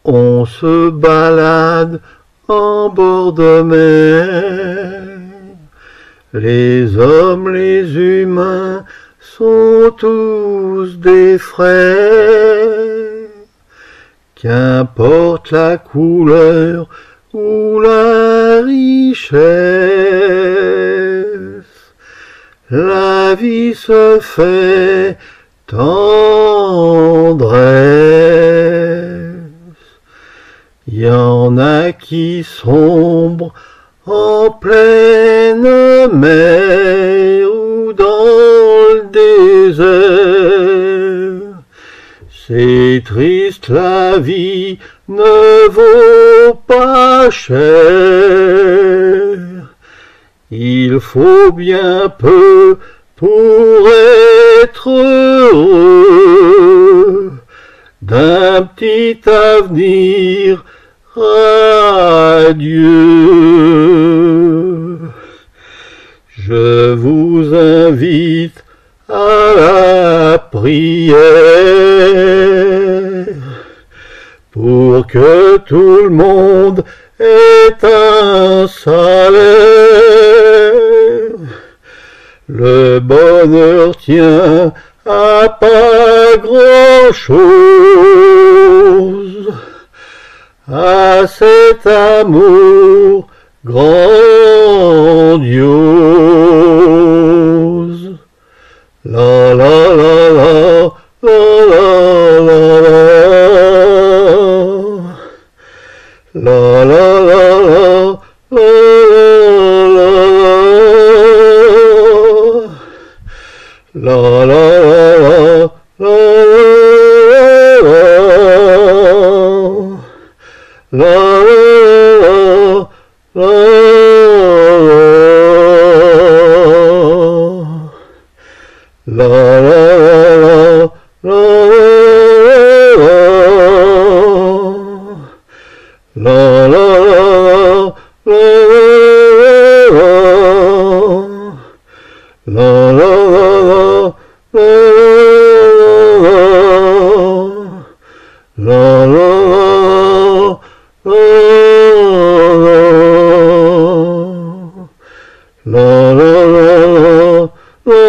On se balade en bord de mer. Les hommes, les humains sont tous des frères. Qu'importe la couleur ou la richesse, la vie se fait tendresse. Il y en a qui sombrent en pleine mer ou dans le désert. C'est triste, la vie ne vaut pas cher. Il faut bien peu pour être heureux. D'un petit avenir radieux. Je vous invite à la prière pour que tout le monde ait un salaire. Le bonheur tient à pas grand-chose, à cet amour grandiose. La la la la la la la la la la la la la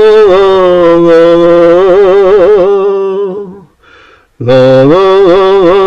la la